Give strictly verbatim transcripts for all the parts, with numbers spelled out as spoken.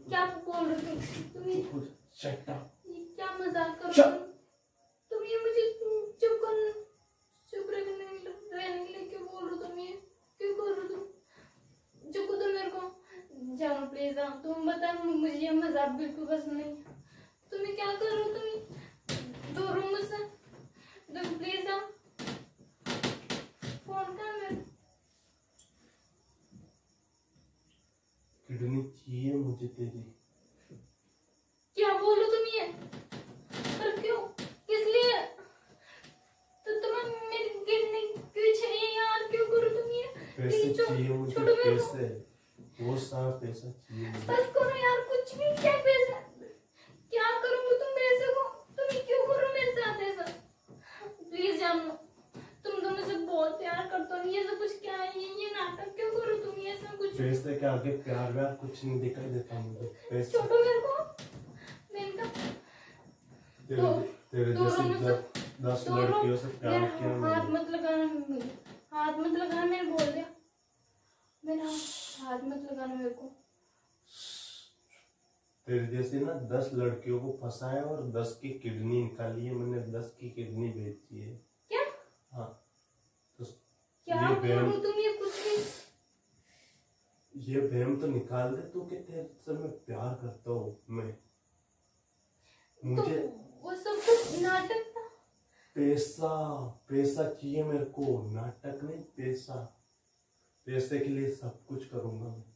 क्या बोल रहे हो तुम? ये शट अप। ये क्या मजाक कर रहे हो तुम? ये मुझे चुप कर चुप रहने रहने के लिए क्यों बोल रहे हो तुम? ये क्यों कर रहे हो तुम? चुप करो मेरे को। जाओ प्लीज। आप तुम बता, मुझे ये मजाक बिल्कुल पसंद नहीं। तुम्हें क्या कर रहे हो? तुम दो रूम मुझसे तुम प्लीज आओ। फोन का मेरे किडनी चाहिए मुझे तेरी। क्या बोलो तुम? ये पर क्यों? किस लिए? तो तुम्हें मेरी किडनी क्यों चाहिए यार? क्यों करो तुम ये? पैसे चाहिए मुझे, पैसे। वो सारा पैसा चाहिए मुझे। बस करो यार, कुछ भी। क्या पैसा? क्या करोगे तुम पैसे को? तुम क्यों करो मेरे साथ ऐसा? प्लीज जानो, तुम तो मुझसे बहुत प्यार करते हो। ये सब कुछ क्या है? ये ये नाटक क्यों करो तुम? ये सब कुछ पैसे के आगे प्यार व्यार कुछ नहीं दिखाई देता मुझे। पैसे छोड़ो मेरे को। मैंने तेरे, तेरे जैसे दस लड़कियों से प्यार किया मैंने। हाथ मत लगाना, हाथ मत लगाना। मैंने बोल दिया, मेरा हाथ मत लगाना मेरे को। तेरे जैसे ना दस लड़कियों को फंसाया और दस की किडनी निकाली है मैंने। दस की किडनी बेची है। क्या? हाँ तो क्या बोलो तुम? ये कुछ भी ये बहम तो निकाल दे तू कि तेरे से मैं प्यार करता हूँ। मैं मुझे तो वो सब कुछ नाटक था। पैसा पैसा चाहिए मेरे को, नाटक नहीं, पैसा। पैसे के लिए सब कुछ करूंगा मैं।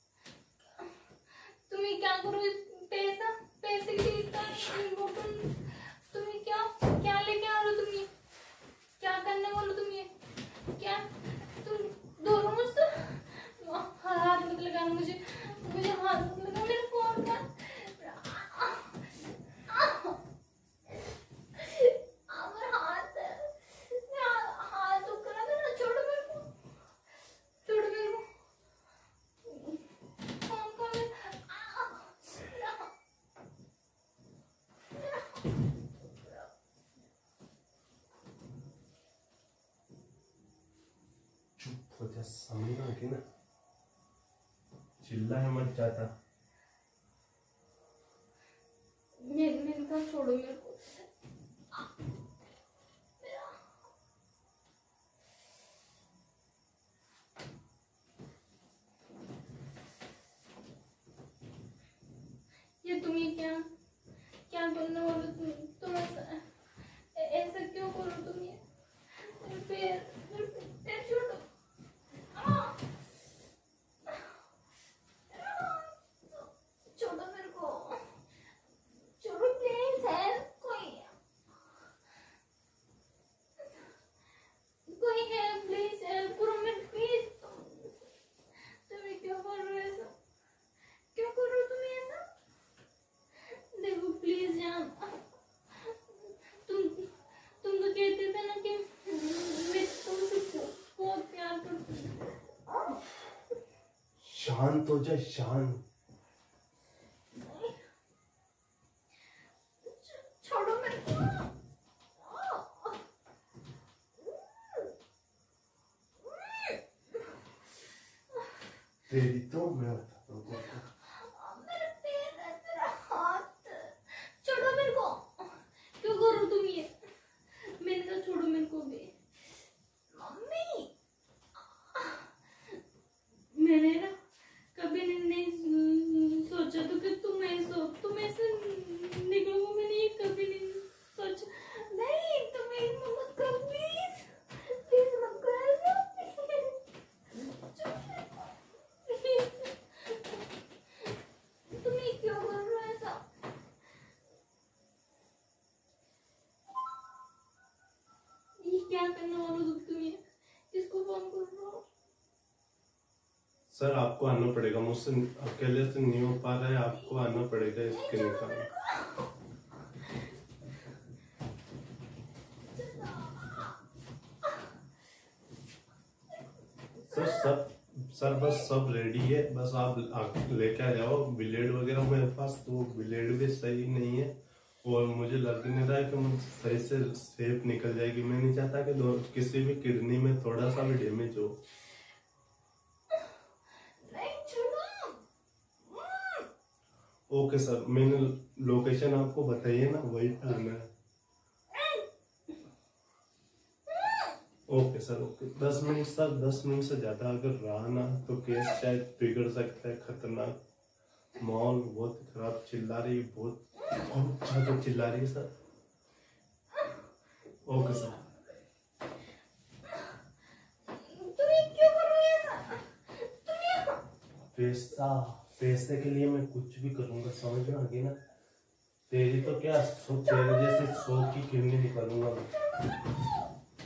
तुम्हें क्या करो? पैसा पैसे के लिए इतना तुम्हें क्या क्या लेके आ रहे हो तुम? ये क्या करने वाले तुम? ये क्या तुम दोनों मुझसे हाथ मत लगाना। मुझे मुझे हाथ मत लगाना। मेरे फोन का समझना कि ना, चिल्ला है मत जाता। मेरे मेरे को छोड़ो मेरे को। ये तुम ये क्या क्या करने वाले तुम? तुम ऐसा ऐसा क्यों करो तुम? ये मेरे पैर मेरे पैर छोड़ो। छोड़ो मेरे को। छोड़ो प्लीज। है कोई कोई है? प्लीज हेल्प करो मेरे प्लीज। तुम क्यों कर रहे हो ऐसा? क्यों कर रहे हो तुम ऐसा? देखो प्लीज जान, तुम तुम तो कहते थे ना कि मैं तुमसे बहुत प्यार करती हूँ। शांत हो जाए, शांत। छोड़ो मेरे को। तेरी तो मैं बताता हूँ। मेरे पैर है, तेरा हाथ। छोड़ो मेरे को। क्यों करो तुम ये? मैंने कहा छोड़ो मेरे को भी। मम्मी मैंने ना कभी नहीं, नहीं सोचा तो कि तुम ऐसा तुम ऐसे निकलोगे। मैंने ये कभी नहीं सोचा। नहीं तुम एक मत करो प्लीज। प्लीज मत करो ऐसा। तुम ये क्यों कर रहे हो ऐसा? ये क्या करने वाले हो तुम? ये किसको फोन कर रहे हो? सर आपको आना पड़ेगा, मुझसे अकेले से नहीं हो पा रहा है। आपको आना पड़ेगा इसके निकालने। सर सब सर बस सब रेडी है, बस आप लेके आ जाओ। ब्लेड वगैरह मेरे पास, तो ब्लेड भी सही नहीं है और मुझे लग नहीं रहा है कि मुझे सही से शेप निकल जाएगी। मैं नहीं चाहता कि दो किसी भी किडनी में थोड़ा सा भी डैमेज हो। ओके सर, मैंने लोकेशन आपको बताई है ना, वही पे आना है। Okay sir, okay. दस मिनट सर, दस मिनट से ज्यादा अगर रहा ना तो केस शायद बिगड़ सकता है। खतरनाक माहौल, बहुत खराब, चिल्ला रही है, बहुत बहुत ज्यादा चिल्ला रही है सर। Okay sir. पैसा, पैसे के लिए मैं कुछ भी करूंगा, समझ में आ गई ना? तेरी तो क्या, सो तेरे जैसे सौ की किडनी निकालूंगा मैं।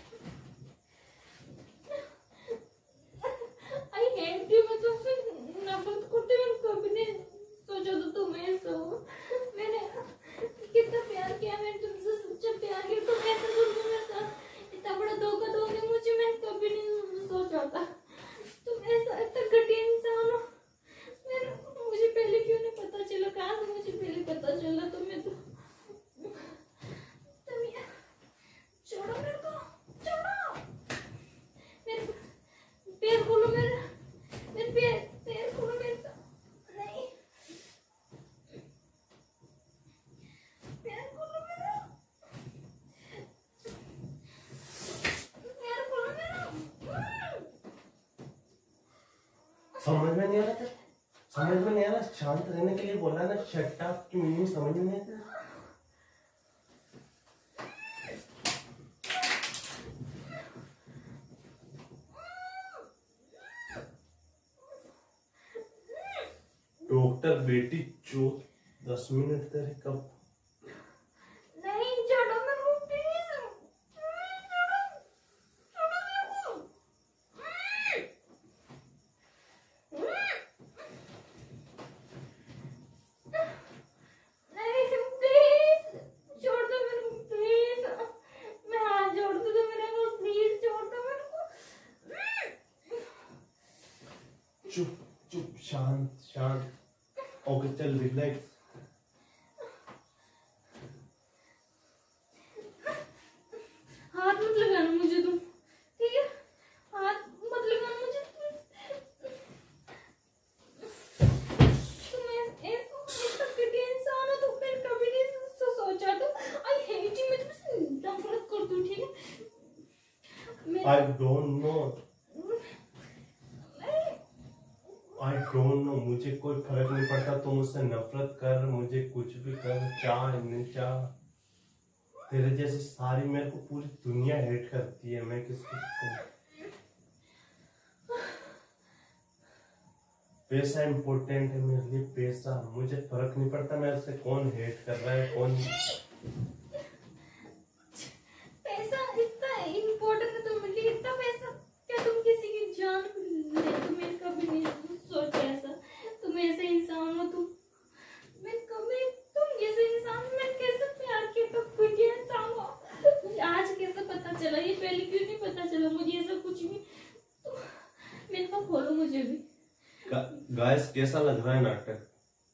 समझ में नहीं आ रहा था, समझ में नहीं आ रहा। शांत रहने के लिए बोला ना, शट अप की मीनिंग समझ में नहीं आता। डॉक्टर बेटी जो दस मिनट तेरे कब नहीं छोड़ो मेरे को प्लीज, नहीं प्लीज छोड़ दो मेरे को प्लीज, मैं हाथ जोड़ दो मेरे को प्लीज, छोड़ दो मेरे को। चुप चुप, शांत शांत। ओके चल, रिलैक्स। हाथ मत लगाना मुझे तुम, ठीक है? हाथ मत लगाना मुझे। तुम ऐसे ऐसा घटिया इंसान हो, तुम मैंने कभी नहीं सो सोचा तो। आई हेट यू, मैं तुमसे नफरत करती हूँ, ठीक है? मैं I don't know, I don't know, मुझे कोई फर्क नहीं पड़ता। तुम मुझसे नफरत कर, मुझे कुछ भी कर, चाह नहीं चाह, तेरे जैसी सारी, मेरे को पूरी दुनिया हेट करती है। मैं किस किस को, पैसा इम्पोर्टेंट है मेरे लिए, पैसा। मुझे फर्क नहीं पड़ता मेरे से कौन हेट कर रहा है, कौन। पैसा इतना इम्पोर्टेंट है तुम्हारे लिए? इतना पैसा? क्या तुम किसी की जान ले? तुम्हें कभी नहीं सोचा ऐसा? तुम ऐसे इंसान हो तुम, मैं कभी, तुम जैसे इंसान मैं कैसे प्यार किया? तो घटिया इंसान हो। मुझे आज कैसे पता चला? ये पहले क्यों नहीं पता चला मुझे ऐसा कुछ भी? तुम मेरे को खोलो मुझे भी। गाइस कैसा लग रहा है नाटक?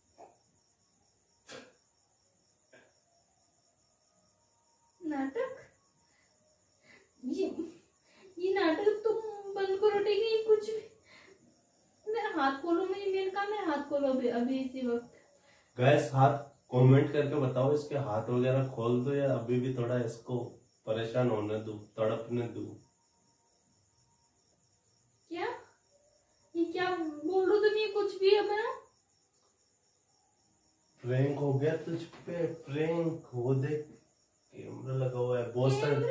नाटक? ये ये नाटक तुम बंद करो, ठीक है? ये कुछ भी, मेरा हाथ खोलो, मुझे मेरे काम है, हाथ खोलो अभी अभी इसी वक्त। गाइस हाथ कमेंट करके बताओ, इसके हाथ वगैरह खोल दो या अभी भी थोड़ा इसको परेशान होने दो, तड़पने दो। क्या ये क्या बोल रहे हो तुम? ये कुछ भी है मेरा? प्रैंक हो गया तुझ पे, प्रैंक हो, देख कैमरा लगा हुआ है बहुत सारे।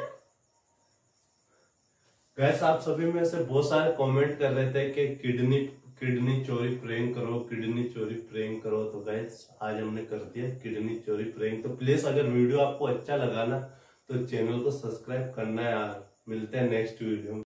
गाइस आप सभी में से बहुत सारे कमेंट कर रहे थे कि किडनी किडनी चोरी प्रैंक करो, किडनी चोरी प्रैंक करो। तो गाइस आज हमने कर दिया किडनी चोरी प्रैंक। तो प्लीज अगर वीडियो आपको अच्छा लगा ना तो चैनल को सब्सक्राइब करना है यार। मिलते हैं नेक्स्ट वीडियो में।